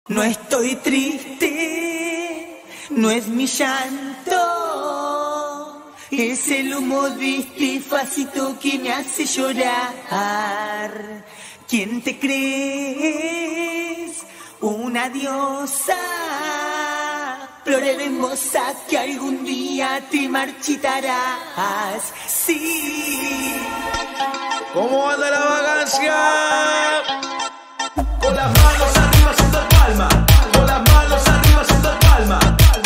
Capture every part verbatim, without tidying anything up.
No estoy triste, no es mi llanto, es el humo distifacito que me hace llorar. ¿Quién te crees? Una diosa, flores hermosa que algún día te marchitarás. Sí. ¿Cómo anda la vagancia? Con las manos arriba haciendo palma, con las manos arriba haciendo palma.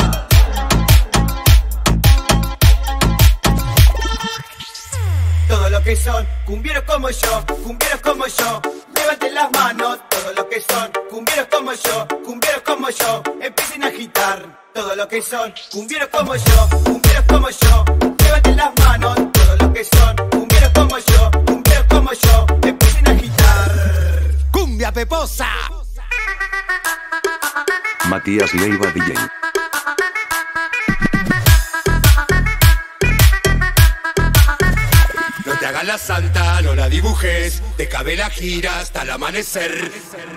Todo lo que son cumbieros como yo, cumbieros como yo, levanten las manos. Todo lo que son cumbieros como yo, cumbieros como yo, empiecen a agitar. Todo lo que son cumbieros como yo, cumbieros como yo, levanten las manos. Todo lo que son cumbieros como yo, cumbieros como yo, empiecen a agitar. ¡Cumbia peposa! Matías Leiva D J. No te hagas la santa, no la dibujes, te cabe la gira hasta el amanecer.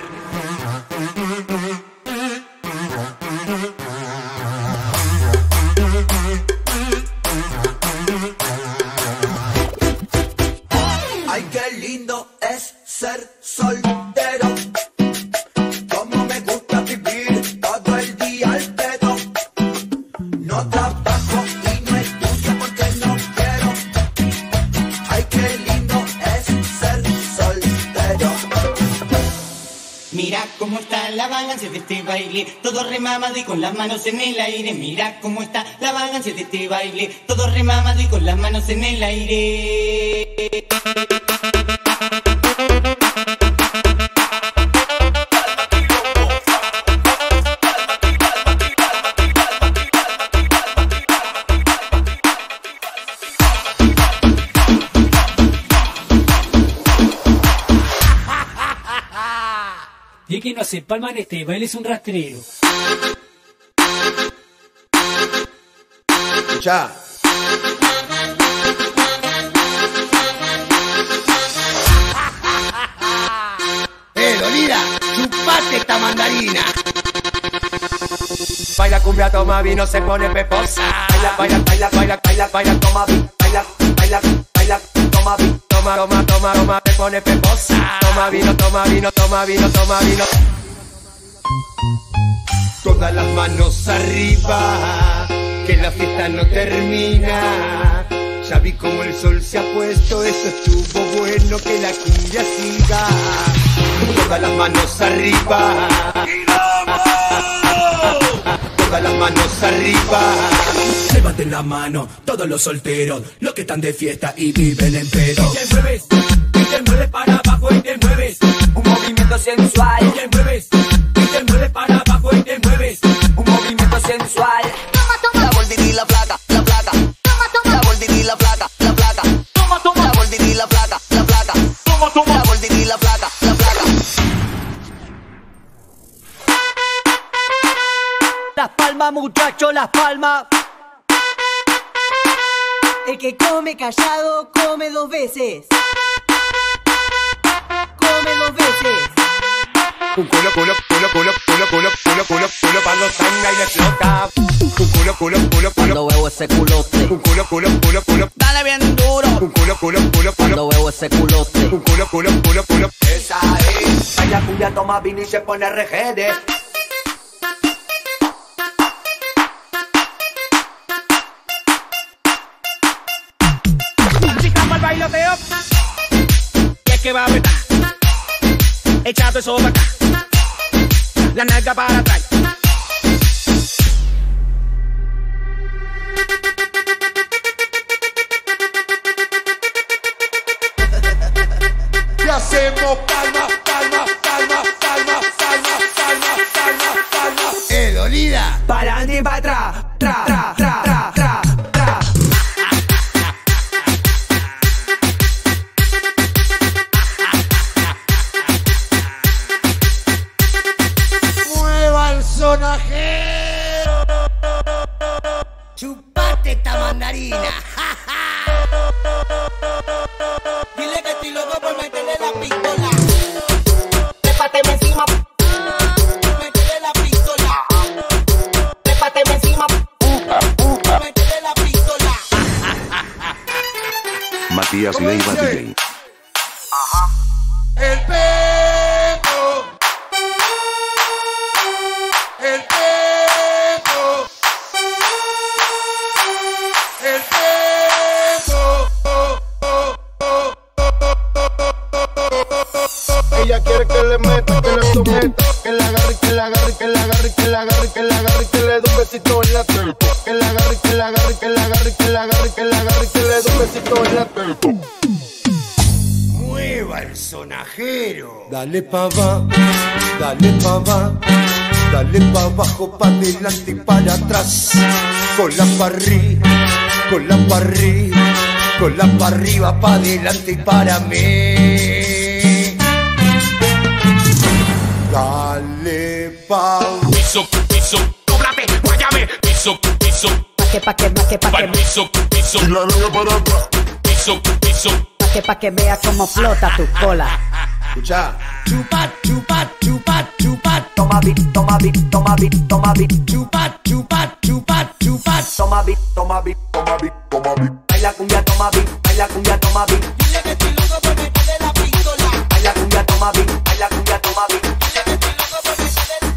Ay, qué lindo es ser soltero. Cómo me gusta vivir todo el día al pedo. No trabajo y no estudio porque no quiero. Ay, qué lindo es ser soltero. Mira cómo está la vagancia de este baile, todo remamado y con las manos en el aire. Mira cómo está la vagancia de este baile, todo remamado y con las manos en el aire. Y que no hace palma en este baile es un rastrero. Ya. ¡Eh, Dolida! ¡Chupate esta mandarina! Baila cumbia, toma vino, se pone peposa. Baila, baila, baila, baila, baila, baila, toma vino. Baila, baila, baila, toma vino. Toma, toma, toma, toma, te pone peposa. Toma vino, toma vino, toma vino, toma vino. Todas las manos arriba, que la fiesta no termina. Ya vi como el sol se ha puesto, eso estuvo bueno, que la cumbia siga. Todas las manos arriba. Todas las manos arriba. Levanten la mano, todos los solteros, los que están de fiesta y viven en pedo. Y te mueves, y te mueves para abajo y te mueves. Un movimiento sensual. Y te mueves, y te mueves para abajo y te mueves. Un movimiento sensual. La gordita y la flaca, la flaca. La gordita y la flaca, la flaca. La gordita y la flaca, la flaca. La gordita y la flaca, la flaca. Las palmas, muchachos, las palmas. El que come callado, come dos veces. Come dos veces. Un culo, culo, culo, culo, culo, culo, culo, culo, culo, cuando sanga y le explota. Un culo, culo, culo, culo. Cuando veo ese culote. Un culo, culo, culo, culo. Dale bien duro. Un culo, culo, culo, culo. Cuando veo ese culote. Un culo, culo, culo, culo. Esa es. Baila cumbia, toma vino y se pone regede. Chica, bailoteo. Y es que va a apretar. Echado eso para acá. La nalga para atrás. Y hacemos palma, palma, palma, palma, palma, palma, palma, palma. ¡Eh, Dolida! Para adelante y para atrás. Tra, tra, tra, tra, tra, tra. ¡Mueva el sonajero! Chupate esta mandarina. Dile que estoy loco por meterle la pistola. Trépateme encima. Meterle Matías Leiva D J. Ajá. El Pepo. El Pepo. El Pepo. Ella quiere que le meta, que le someta, que la agarre, que la agarre, que la agarre, que la agarre, que la agarre, que le dé un besito en la telpa. Que la agarre, que la agarre, que la agarre, que la agarre, que la agarre, que le dé un besito en la telpa. Mueva el sonajero. Dale pa' va, dale pa' va, dale pa' abajo, pa' adelante y para atrás. Con la pa' arriba, con la pa' arriba, con la pa' arriba, pa' adelante y para mí. Dale pa' piso, piso, doblate, guayame, piso, piso. Pa' que, pa' que, pa' que, pa' que, piso, piso. Y la nega para atrás. Piso, piso. Pa' que, pa' que vea cómo flota tu cola. escucha. Chupa, chupa, chupa, chupa. Toma beat, toma beat, toma beat, toma beat. Chupa, chupa, chupa, chupa. Toma beat, toma beat, toma beat, toma beat. Baila cumbia, toma beat, baila cumbia, toma beat. Dile que estoy loco por meterle la pistola. Baila cumbia, toma beat, baila cumbia, toma beat. Dile que estoy loco por meterle.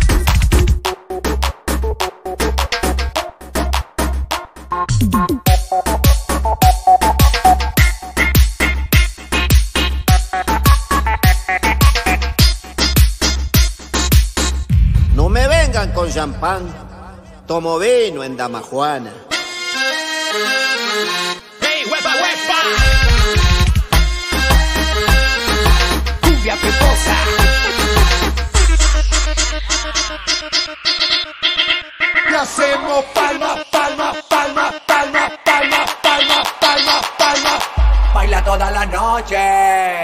No me vengan con champán, tomo vino en Damajuana. ¡Hey, huepa, huepa! Cumbia peposa. Y hacemos palma, palma, palma, palma, palma, palma, palma, palma. Baila toda la noche.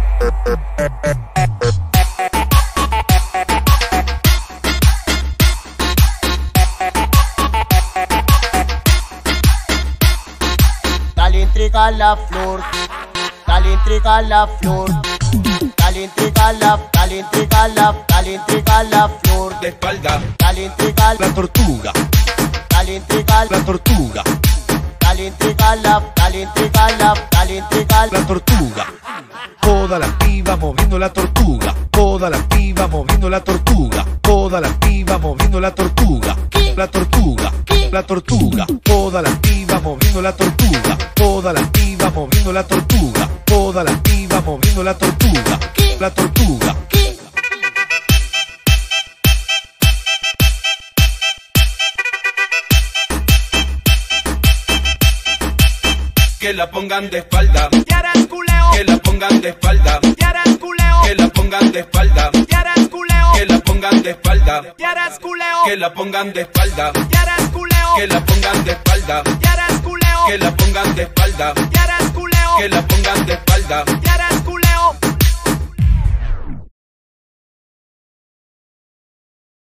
Dale intriga a la flor, dale intriga a la flor, dale intriga a la, dale intriga a la, dale intriga a la flor. De espalda, Dale intriga a la, la tortuga, dale intriga a la, la tortuga, dale intriga a la, dale intriga a la, dale intriga a la. la tortuga. Toda la piba moviendo la tortuga, toda la piba moviendo la tortuga, toda la piba moviendo la tortuga, la tortuga, la tortuga, toda la piba moviendo la tortuga, toda la piba moviendo la tortuga, toda la piba moviendo la tortuga, la tortuga. Que la pongan de espalda, que la pongan de espalda, que la pongan de espalda, que la pongan de espalda, que la pongan de espalda, que la pongan de espalda, que la pongan de espalda, que la pongan de espalda.